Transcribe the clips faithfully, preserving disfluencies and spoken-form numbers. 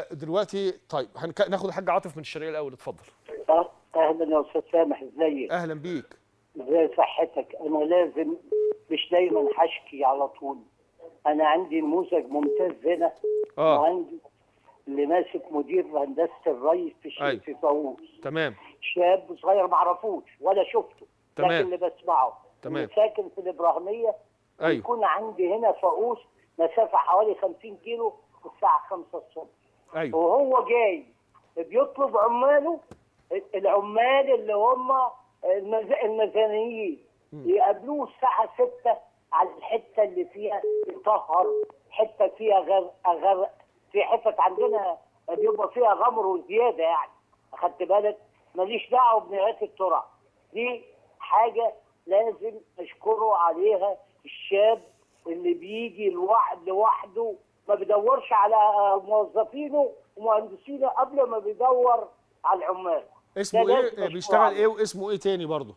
دلوقتي طيب هنك... ناخد الحاج عاطف من الشرقيه الاول، اتفضل. اه اهلا يا استاذ سامح، ازيك؟ اهلا بيك. ازاي صحتك؟ انا لازم مش دايما هشكي على طول. انا عندي نموذج ممتاز هنا. اه وعندي اللي ماسك مدير هندسه الري في أيوة. في فاووس. تمام. شاب صغير ما اعرفوش ولا شفته، تمام. لكن اللي بسمعه تمام. اللي ساكن في الابراهيميه. أيوة. يكون عندي هنا فاووس مسافه حوالي خمسين كيلو الساعه خمسة الصبح. ايوه. وهو جاي بيطلب عماله، العمال اللي هم المز... الميزانيين يقابلوه الساعه ستة على الحته اللي فيها يطهر، حته فيها غرق غرق، في حته عندنا بيبقى فيها غمر وزياده، يعني اخدت بالك؟ ماليش دعوه بنهايه الترع دي. حاجه لازم اشكره عليها الشاب اللي بيجي لوحده، ما بيدورش على موظفينه ومهندسينه قبل ما بيدور على العمال. اسمه ايه؟ بيشتغل ايه واسمه ايه تاني برضه؟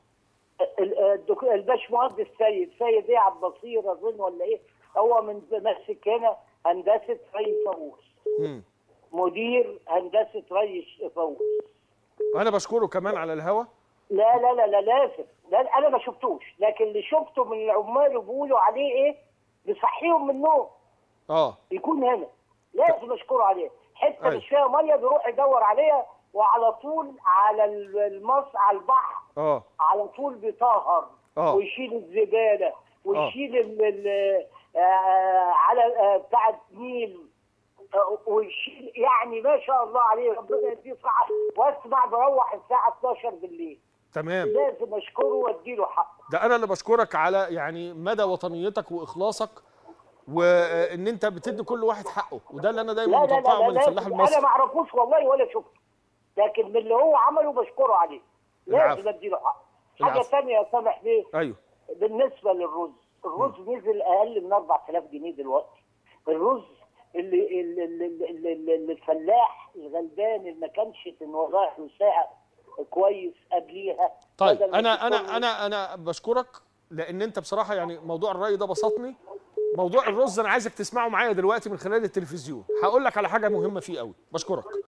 الباشمهندس سيد سيد ايه عبد البصير اظن ولا ايه؟ هو من ماسك هنا هندسه ري فاووس، مدير هندسه ري فاووس. انا بشكره كمان على الهوا. لا لا لا لا لازم، لا انا ما شفتوش، لكن اللي شفته من العمال وبيقولوا عليه ايه؟ بيصحيهم من النوم. اه يكون هنا لازم اشكره عليه. حته أيوة. مش فيها ميه بيروح يدور عليها، وعلى طول على المص على البحر اه على طول بيطهر اه ويشيل الزباله ويشيل ال ال آه على آه بتاع النيل، آه ويشيل، يعني ما شاء الله عليه، ربنا يديه صحه. واسمع بروح الساعه اتناشر بالليل. تمام. لازم اشكره واديله حقه. ده انا اللي بشكرك على يعني مدى وطنيتك واخلاصك، وان انت بتدي كل واحد حقه، وده اللي انا دايما متوقعه من الفلاح المصري. انا ما اعرفوش والله ولا شفته، لكن من اللي هو عمله بشكره عليه. لازم اديله حقه. حاجه ثانيه يا سامح بيه. ايوه. بالنسبه للرز، الرز م. نزل اقل من أربعة آلاف جنيه دلوقتي. الرز اللي اللي, اللي, اللي, اللي الفلاح الغلبان اللي ما كانش رايح له ساعه كويس قبليها. طيب انا انا انا انا بشكرك، لان انت بصراحه يعني موضوع الري ده بسطني. موضوع الرز انا عايزك تسمعه معايا دلوقتي من خلال التلفزيون، هقول لك على حاجه مهمه فيه قوي. بشكرك.